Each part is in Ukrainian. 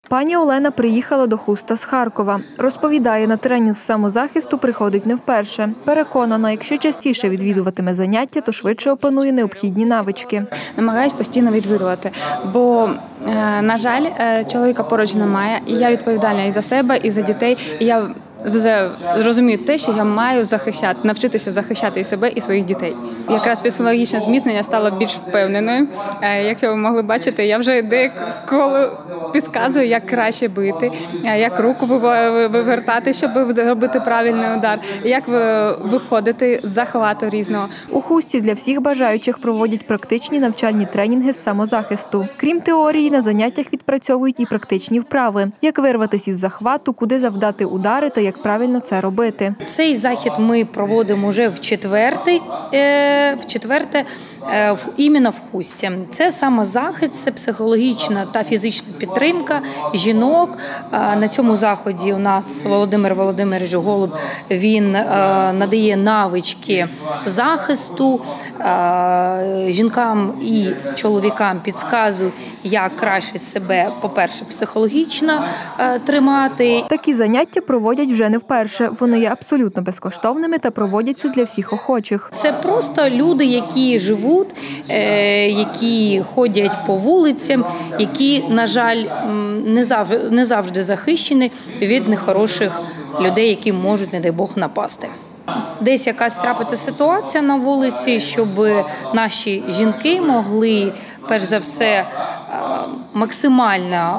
Пані Олена приїхала до Хуста з Харкова. Розповідає, на тренінг з самозахисту приходить не вперше. Переконана, якщо частіше відвідуватиме заняття, то швидше опанує необхідні навички. Намагаюсь постійно відвідувати, бо, на жаль, чоловіка поруч немає, і я відповідальна і за себе, і за дітей, і я вже розумію те, що я маю навчитися захищати і себе, і своїх дітей. Якраз психологічне зміцнення стало більш впевненою. Як ви могли бачити, я вже деколи підказую, як краще бити, як руку вивертати, щоб зробити правильний удар, як виходити з захвату різного. У Хусті для всіх бажаючих проводять практичні навчальні тренінги з самозахисту. Крім теорії, на заняттях відпрацьовують і практичні вправи. Як вирватися із захвату, куди завдати удари та як правильно це робити. Цей захід ми проводимо вже в четверте іменно в Хусті. Це самозахист, це психологічна та фізична підтримка жінок. На цьому заході у нас Володимир Володимирович Голуб, він надає навички захисту, жінкам і чоловікам підказує, як краще себе, по-перше, психологічно тримати. Такі заняття проводять вже не вперше. Вони є абсолютно безкоштовними та проводяться для всіх охочих. Це просто люди, які живуть, які ходять по вулицям, які, на жаль, не завжди захищені від нехороших людей, які можуть, не дай Бог, напасти. Десь якась трапиться ситуація на вулиці, щоб наші жінки могли, перш за все, максимально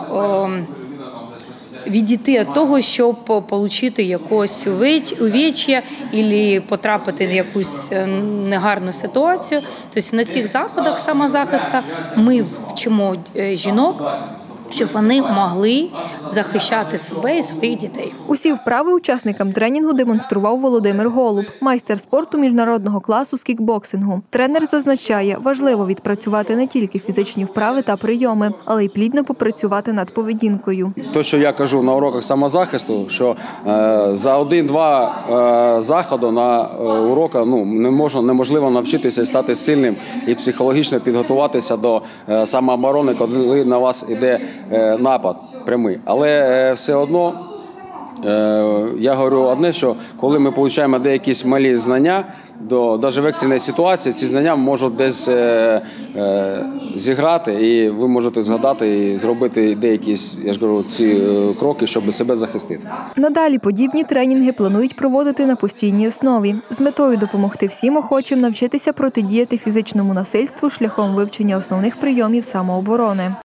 відійти від того, щоб отримати якось увечья або потрапити в якусь негарну ситуацію. Тобто на цих заходах самозахисту ми вчимо жінок, щоб вони могли захищати себе і своїх дітей. Усі вправи учасникам тренінгу демонстрував Володимир Голуб, майстер спорту міжнародного класу з кікбоксингу. Тренер зазначає, важливо відпрацювати не тільки фізичні вправи та прийоми, але й плідно попрацювати над поведінкою. Те, що я кажу на уроках самозахисту, що за один-два заходи на уроках неможливо навчитися стати сильним і психологічно підготуватися до самооборони, коли на вас іде напад прямий. Але все одно я говорю одне, що коли ми отримуємо деякі малі знання, навіть в екстреній ситуації ці знання можуть десь зіграти, і ви можете згадати і зробити деякі, я ж говорю, ці кроки, щоб себе захистити. Надалі подібні тренінги планують проводити на постійній основі з метою допомогти всім охочим навчитися протидіяти фізичному насильству шляхом вивчення основних прийомів самооборони.